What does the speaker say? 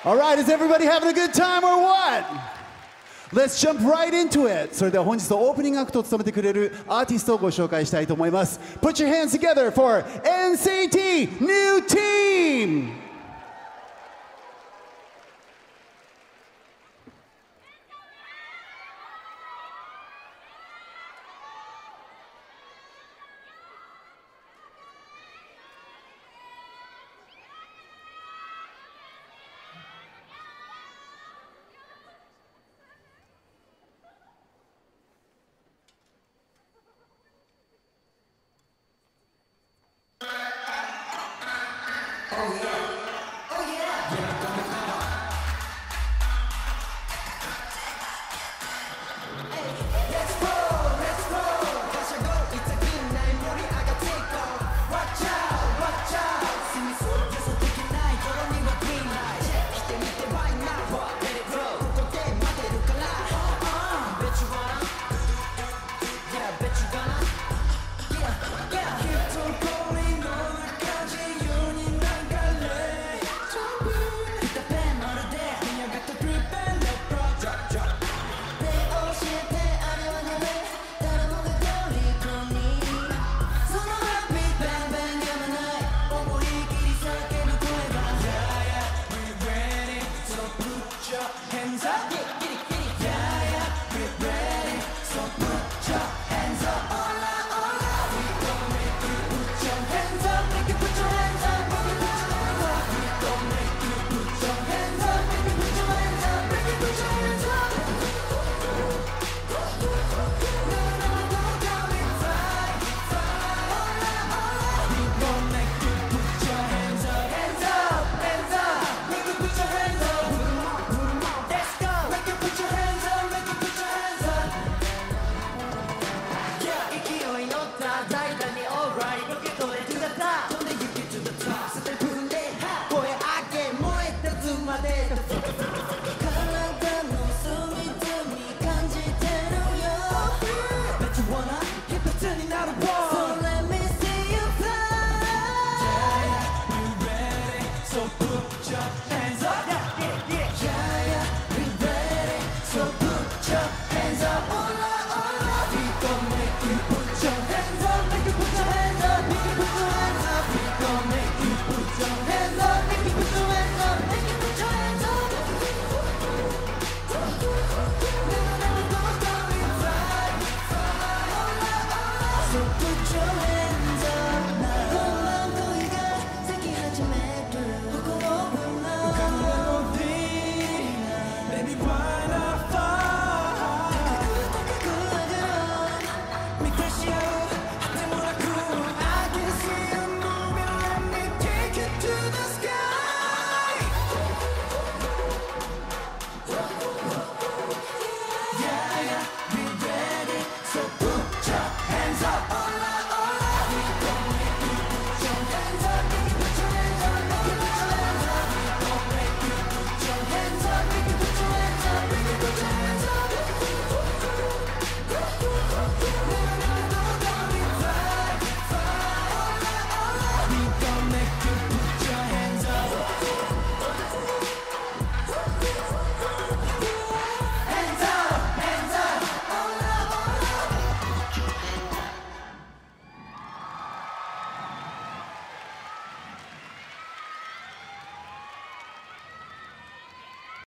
All right, is everybody having a good time or what? Let's jump right into it. それでは本日のオープニングアクトを務めてくれるアーティストをご紹介したいと思います。Put your hands together for NCT New Team! So put your hands up.